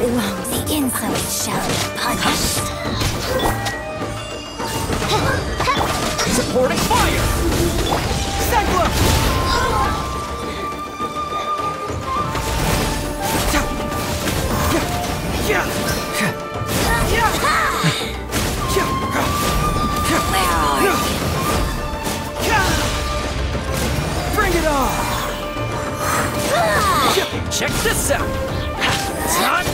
belongs. The inside shall be punished. Supporting fire! Cyclone! Bring it on! Check this out!